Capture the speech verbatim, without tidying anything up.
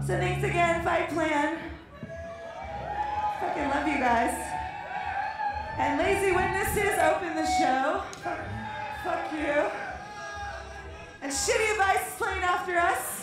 So thanks again, Fight Plan. Fucking love you guys. And Lazy Witnesses open the show. Fuck, fuck you. And Shitty Advice is playing after us.